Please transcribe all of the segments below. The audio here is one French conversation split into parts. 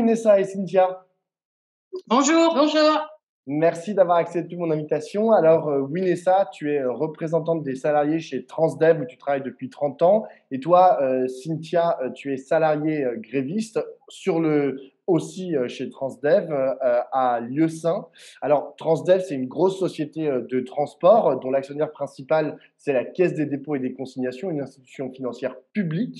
Inessa et Cynthia. Bonjour. Bonjour. Merci d'avoir accepté mon invitation. Alors, Winessa, tu es représentante des salariés chez Transdev où tu travailles depuis 30 ans. Et toi, Cynthia, tu es salariée gréviste aussi chez Transdev à Lieusaint. Alors, Transdev, c'est une grosse société de transport dont l'actionnaire principal, c'est la Caisse des dépôts et des consignations, une institution financière publique.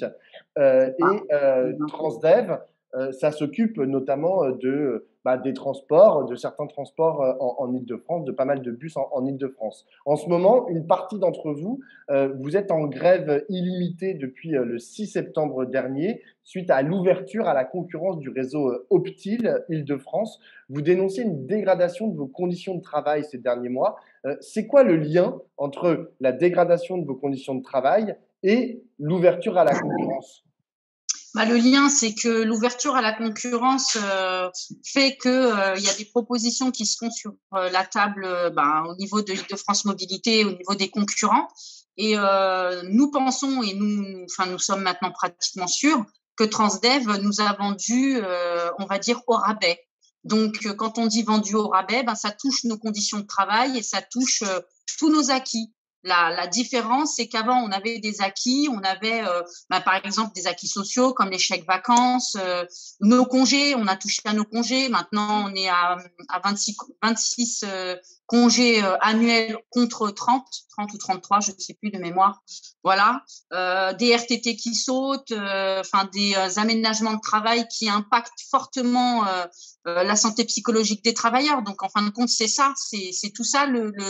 Transdev, ça s'occupe notamment des transports, de certains transports en Île-de-France, de pas mal de bus en Île-de-France. En ce moment, une partie d'entre vous, vous êtes en grève illimitée depuis le 6 septembre dernier, suite à l'ouverture à la concurrence du réseau Optile Île-de-France. Vous dénoncez une dégradation de vos conditions de travail ces derniers mois. C'est quoi le lien entre la dégradation de vos conditions de travail et l'ouverture à la concurrence ? Le lien, c'est que l'ouverture à la concurrence fait que y a des propositions qui se font sur la table au niveau de l'Île-de-France Mobilité, au niveau des concurrents. Et nous pensons, et nous sommes maintenant pratiquement sûrs, que Transdev nous a vendu, on va dire, au rabais. Donc, quand on dit vendu au rabais, ça touche nos conditions de travail et ça touche tous nos acquis. La différence, c'est qu'avant, on avait des acquis, on avait par exemple des acquis sociaux comme les chèques vacances, nos congés, on a touché à nos congés. Maintenant, on est à 26 congés annuels contre 30 ou 33, je ne sais plus de mémoire. Voilà, des RTT qui sautent, des aménagements de travail qui impactent fortement la santé psychologique des travailleurs. Donc, en fin de compte, c'est ça, c'est tout ça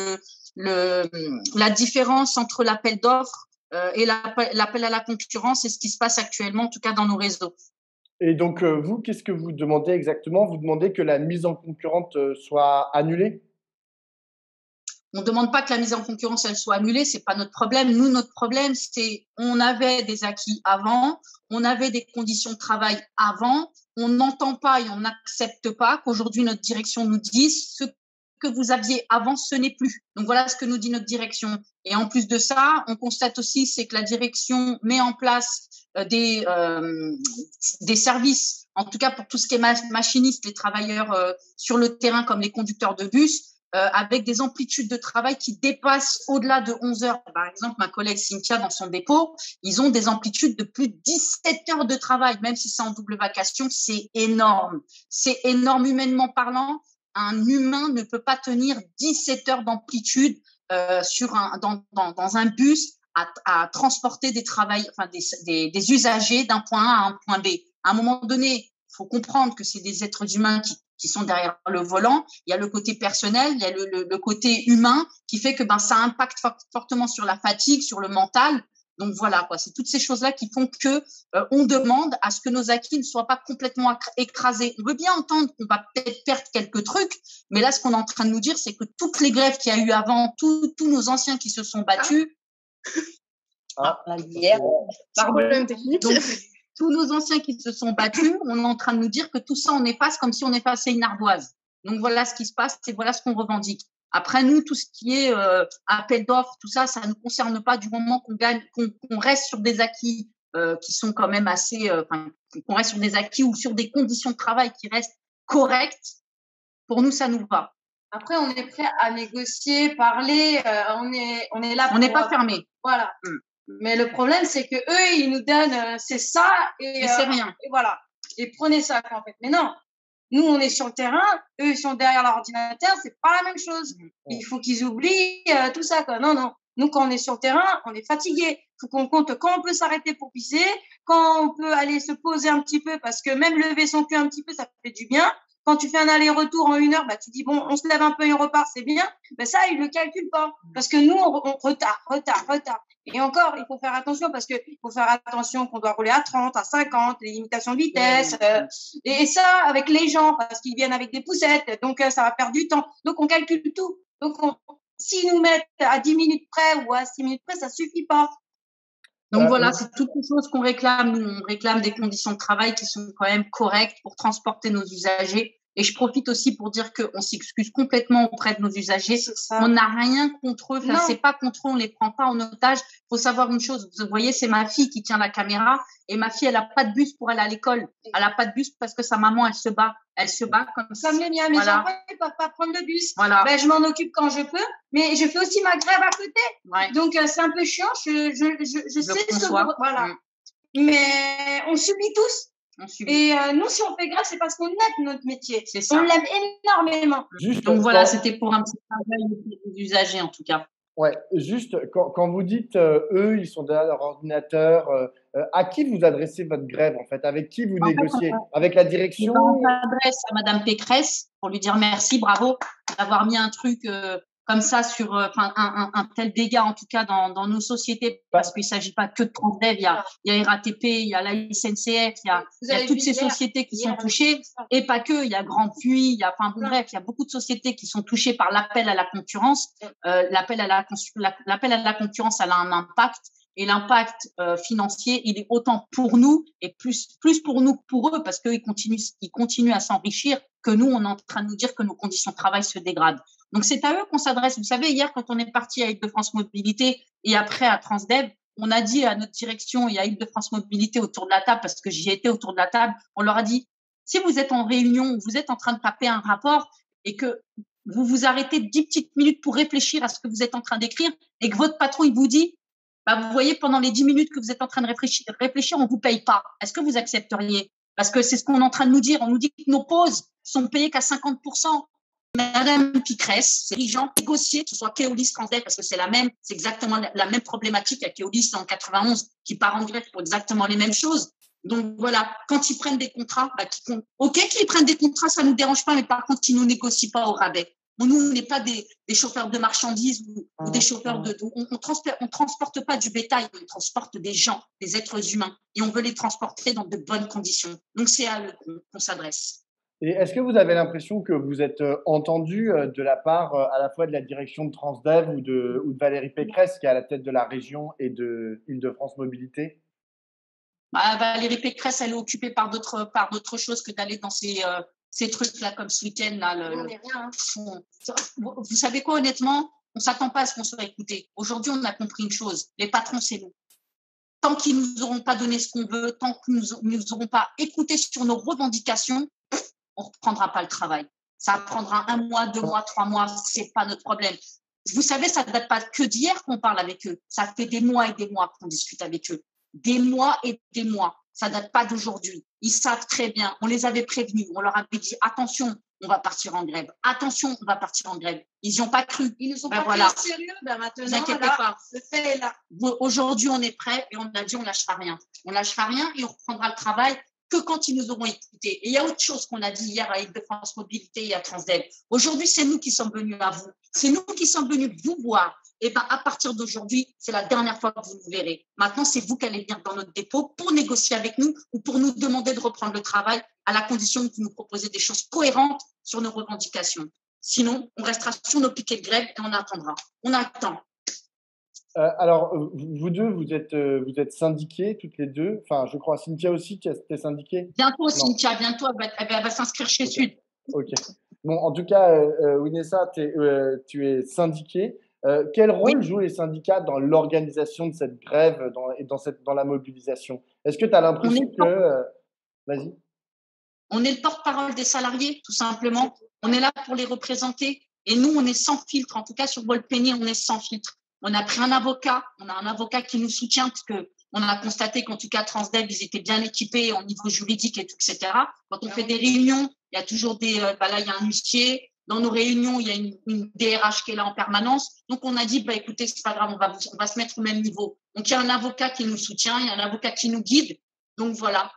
la différence entre l'appel d'offres et l'appel à la concurrence, c'est ce qui se passe actuellement, en tout cas dans nos réseaux. Et donc, vous, qu'est-ce que vous demandez exactement ? Vous demandez que la mise en concurrence soit annulée ? On ne demande pas que la mise en concurrence elle soit annulée, c'est pas notre problème. Nous, notre problème, c'est on avait des acquis avant, on avait des conditions de travail avant, on n'entend pas et on n'accepte pas qu'aujourd'hui notre direction nous dise ce que vous aviez avant, ce n'est plus. Donc voilà ce que nous dit notre direction. Et en plus de ça, on constate aussi c'est que la direction met en place des services, en tout cas pour tout ce qui est machiniste, les travailleurs sur le terrain comme les conducteurs de bus, avec des amplitudes de travail qui dépassent au-delà de 11 heures. Par exemple, ma collègue Cynthia, dans son dépôt, ils ont des amplitudes de plus de 17 heures de travail, même si c'est en double vacation, c'est énorme. C'est énorme humainement parlant. Un humain ne peut pas tenir 17 heures d'amplitude dans un bus à transporter des usagers d'un point A à un point B. À un moment donné, il faut comprendre que c'est des êtres humains qui sont derrière le volant. Il y a le côté personnel, il y a le côté humain qui fait que ça impacte fortement sur la fatigue, sur le mental. Donc voilà, quoi. C'est toutes ces choses-là qui font que on demande à ce que nos acquis ne soient pas complètement écrasés. On veut bien entendre qu'on va peut-être perdre quelques trucs, mais là, ce qu'on est en train de nous dire, c'est que toutes les grèves qu'il y a eu avant, tous nos anciens qui se sont battus, problème technique. Donc, tous nos anciens qui se sont battus, on est en train de nous dire que tout ça, on efface comme si on effaçait une ardoise. Donc voilà ce qui se passe et voilà ce qu'on revendique. Après, nous, tout ce qui est appel d'offres, tout ça, ça ne nous concerne pas du moment qu'on reste sur des acquis qui sont quand même assez, qu'on reste sur des acquis ou sur des conditions de travail qui restent correctes. Pour nous, ça nous va. Après, on est prêt à négocier, parler, on est là. On n'est pas fermé. Voilà. Mais le problème, c'est que eux, ils nous donnent, c'est ça et c'est rien. Et voilà. Et prenez ça, en fait. Mais non. Nous, on est sur le terrain, eux, ils sont derrière l'ordinateur, c'est pas la même chose. Il faut qu'ils oublient tout ça, quoi. Non. Nous, quand on est sur le terrain, on est fatigué. Il faut qu'on compte quand on peut s'arrêter pour pisser, quand on peut aller se poser un petit peu, parce que même lever son cul un petit peu, ça fait du bien. Quand tu fais un aller-retour en 1 heure, tu dis, bon, on se lève un peu et on repart, c'est bien. Mais ça, ils le calculent pas. Parce que nous, on retard. Et encore, il faut faire attention parce qu'il faut faire attention qu'on doit rouler à 30, à 50, les limitations de vitesse. Et ça, avec les gens, parce qu'ils viennent avec des poussettes, donc ça va perdre du temps. Donc, on calcule tout. Donc, s'ils nous mettent à 10 minutes près ou à 6 minutes près, ça suffit pas. Donc voilà, c'est toutes les choses qu'on réclame. Nous, on réclame des conditions de travail qui sont quand même correctes pour transporter nos usagers Et je profite aussi pour dire qu'on s'excuse complètement auprès de nos usagers. On n'a rien contre eux. Enfin, c'est pas contre eux, on les prend pas en otage. Faut savoir une chose. Vous voyez, c'est ma fille qui tient la caméra et ma fille, elle a pas de bus pour aller à l'école. Elle a pas de bus parce que sa maman, elle se bat. Elle se bat comme ça. Comme les miens, mes enfants, ils peuvent pas prendre le bus. Voilà. Ben, je m'en occupe quand je peux, mais je fais aussi ma grève à côté. Ouais. Donc, c'est un peu chiant. Je sais ce que voilà. Mais on subit tous. Et nous, si on fait grève, c'est parce qu'on aime notre métier. C'est ça. On l'aime énormément. Donc voilà, c'était pour un petit travail des usagers en tout cas. Ouais, juste quand vous dites eux, ils sont derrière leur ordinateur, à qui vous adressez votre grève en fait? Avec qui vous négociez? Avec la direction? On s'adresse à Madame Pécresse pour lui dire merci, bravo d'avoir mis un truc comme ça sur un tel dégât en tout cas dans nos sociétés, parce qu'il ne s'agit pas que de Transdev, il y a RATP, il y a la SNCF, il y a toutes ces sociétés qui sont touchées, et pas que, il y a Grand Puy, il y a bref, il y a beaucoup de sociétés qui sont touchées par l'appel à la concurrence. L'appel à la concurrence, elle a un impact. Et l'impact financier, il est autant pour nous et plus pour nous que pour eux, parce qu'ils continuent à s'enrichir, que nous, on est en train de nous dire que nos conditions de travail se dégradent. Donc, c'est à eux qu'on s'adresse. Vous savez, hier, quand on est parti à Île-de-France Mobilité et après à Transdev, on a dit à notre direction et à Île-de-France Mobilité autour de la table, parce que j'y étais autour de la table, on leur a dit, si vous êtes en réunion, vous êtes en train de taper un rapport et que vous vous arrêtez 10 petites minutes pour réfléchir à ce que vous êtes en train d'écrire et que votre patron, il vous dit, vous voyez, pendant les 10 minutes que vous êtes en train de réfléchir, on vous paye pas. Est-ce que vous accepteriez? Parce que c'est ce qu'on est en train de nous dire. On nous dit que nos pauses sont payées qu'à 50%. Madame Pécresse, c'est dirigeant négocier, que ce soit Keolis, Transdev, parce que c'est exactement la même problématique à Keolis en 91, qui part en grève pour exactement les mêmes choses. Donc voilà, quand ils prennent des contrats, ok qu'ils prennent des contrats, ça nous dérange pas, mais par contre, ils nous négocient pas au rabais. Nous, on n'est pas des chauffeurs de marchandises ou des chauffeurs on transporte pas du bétail, on transporte des gens, des êtres humains, et on veut les transporter dans de bonnes conditions. Donc, c'est à eux qu'on s'adresse. Et est-ce que vous avez l'impression que vous êtes entendu de la part à la fois de la direction de Transdev ou de Valérie Pécresse, qui est à la tête de la région, et de Île-de-France Mobilité? Valérie Pécresse, elle est occupée par d'autres choses que d'aller dans ces trucs-là, comme ce week-end, là, vous savez quoi, honnêtement, on s'attend pas à ce qu'on soit écouté. Aujourd'hui, on a compris une chose. Les patrons, c'est nous. Tant qu'ils nous auront pas donné ce qu'on veut, tant qu'ils nous auront pas écouté sur nos revendications, on reprendra pas le travail. Ça prendra 1 mois, 2 mois, 3 mois, c'est pas notre problème. Vous savez, ça ne date pas que d'hier qu'on parle avec eux. Ça fait des mois et des mois qu'on discute avec eux. Des mois et des mois. Ça date pas d'aujourd'hui. Ils savent très bien. On les avait prévenus. On leur avait dit, attention, on va partir en grève. Attention, on va partir en grève. Ils n'y ont pas cru. Ils ne sont pas pris au sérieux. Maintenant, vous inquiétez pas. Le fait est là. Aujourd'hui, on est prêt et on a dit, on lâchera rien. On lâchera rien et on reprendra le travail que quand ils nous auront écoutés. Et il y a autre chose qu'on a dit hier à Île-de-France Mobilité et à Transdev. Aujourd'hui, c'est nous qui sommes venus à vous. C'est nous qui sommes venus vous voir. Et à partir d'aujourd'hui, c'est la dernière fois que vous nous verrez. Maintenant, c'est vous qui allez venir dans notre dépôt pour négocier avec nous ou pour nous demander de reprendre le travail à la condition que vous nous proposez des choses cohérentes sur nos revendications. Sinon, on restera sur nos piquets de grève et on attendra. On attend. Alors, vous deux, vous êtes syndiqués toutes les deux. Enfin, je crois, Cynthia aussi, tu es syndiquée? Bientôt, Cynthia, bientôt, elle va s'inscrire chez Sud. Ok. Bon, en tout cas, Winessa, tu es syndiquée. Quel rôle jouent les syndicats dans l'organisation de cette grève dans la mobilisation? Est-ce que tu as l'impression que… Vas-y. On est le porte-parole des salariés, tout simplement. On est là pour les représenter. Et nous, on est sans filtre. En tout cas, sur Volpenny, on est sans filtre. On a pris un avocat. On a un avocat qui nous soutient parce que on a constaté qu'en tout cas, Transdev, ils étaient bien équipés au niveau juridique et tout, etc. Quand on fait des réunions, il y a toujours là, il y a un huissier. Dans nos réunions, il y a une DRH qui est là en permanence. Donc, on a dit, écoutez, c'est pas grave, on va se mettre au même niveau. Donc, il y a un avocat qui nous soutient, il y a un avocat qui nous guide. Donc, voilà.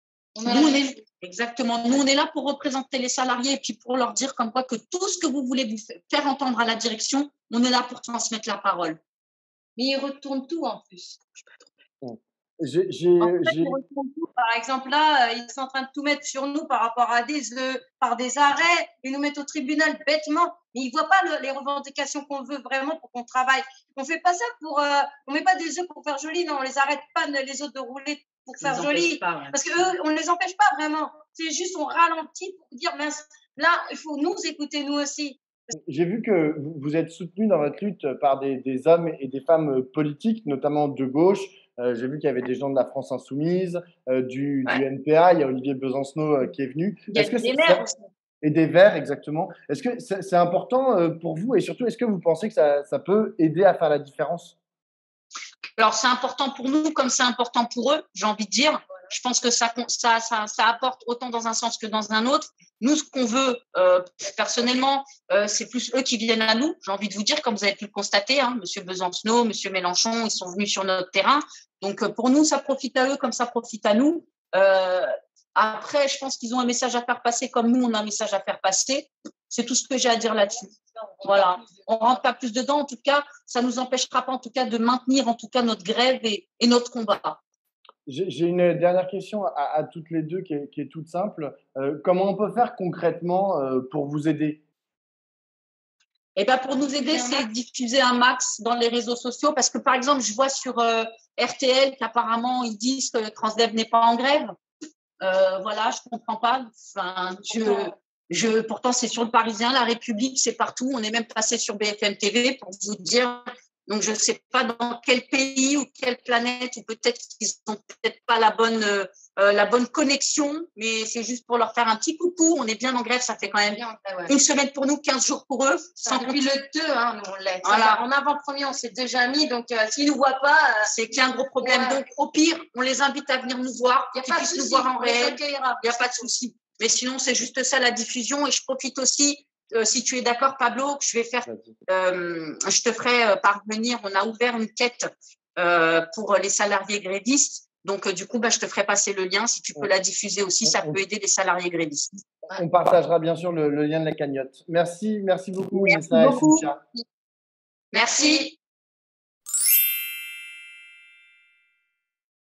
Exactement. Nous, on est là pour représenter les salariés et puis pour leur dire comme quoi que tout ce que vous voulez vous faire entendre à la direction, on est là pour transmettre la parole. Mais ils retournent tout en plus. Ils retournent tout. Par exemple, là, ils sont en train de tout mettre sur nous par rapport à par des arrêts. Ils nous mettent au tribunal bêtement. Mais ils voient pas les revendications qu'on veut vraiment pour qu'on travaille. On fait pas ça on met pas des œufs pour faire joli. Non, on les arrête pas les autres de rouler pour faire joli. Parce que eux, on ne les empêche pas vraiment. C'est juste on ralentit pour dire mince, là, il faut nous écouter, nous aussi. J'ai vu que vous êtes soutenu dans votre lutte par des hommes et des femmes politiques, notamment de gauche. J'ai vu qu'il y avait des gens de la France Insoumise, du Ouais. NPA, il y a Olivier Besancenot qui est venu. Il y a Est-ce que des maires aussi. et des Verts, exactement. Est-ce que c'est important pour vous et surtout, est-ce que vous pensez que ça peut aider à faire la différence? Alors, c'est important pour nous comme c'est important pour eux, j'ai envie de dire. Je pense que ça apporte autant dans un sens que dans un autre. Nous, ce qu'on veut, personnellement, c'est plus eux qui viennent à nous. J'ai envie de vous dire, comme vous avez pu le constater, hein, Monsieur Besancenot, Monsieur Mélenchon, ils sont venus sur notre terrain. Donc, pour nous, ça profite à eux comme ça profite à nous. Après, je pense qu'ils ont un message à faire passer comme nous, on a un message à faire passer. C'est tout ce que j'ai à dire là-dessus. Voilà. On rentre pas plus dedans. En tout cas, ça nous empêchera pas, en tout cas, de maintenir, en tout cas, notre grève et notre combat. J'ai une dernière question à toutes les deux qui est toute simple. Comment on peut faire concrètement pour vous aider? Et ben pour nous aider, c'est diffuser un max dans les réseaux sociaux parce que par exemple, je vois sur RTL qu'apparemment ils disent que Transdev n'est pas en grève. Voilà, je comprends pas. Enfin, pourtant c'est sur le Parisien, La République, c'est partout. On est même passé sur BFM TV pour vous dire. Donc je sais pas dans quel pays ou quelle planète ou peut-être qu'ils ont peut-être pas la bonne connexion, mais c'est juste pour leur faire un petit coucou. On est bien en grève, ça fait quand même une semaine pour nous, 15 jours pour eux. Depuis le 2, hein, nous on l'est. Voilà. En avant-première, on s'est déjà mis, donc s'ils nous voient pas, c'est qu'il y a un gros problème. Ouais. Donc au pire, on les invite à venir nous voir, qu'ils puissent nous voir en réel. Il n'y a pas de souci. Mais sinon, c'est juste ça la diffusion. Et je profite aussi, si tu es d'accord, Pablo, que je vais faire, je te ferai parvenir. On a ouvert une quête pour les salariés grévistes. Donc, du coup, je te ferai passer le lien. Si tu peux la diffuser aussi, ça peut aider les salariés grévistes. On partagera bien sûr le lien de la cagnotte. Merci beaucoup, Merci Nessa beaucoup. et Cynthia. Merci.